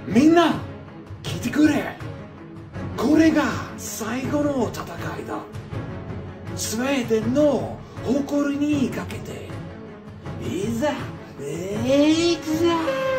みんな聞いてくれ。これが最後の戦いだ。スウェーデンの誇りにかけていざ行くぞ。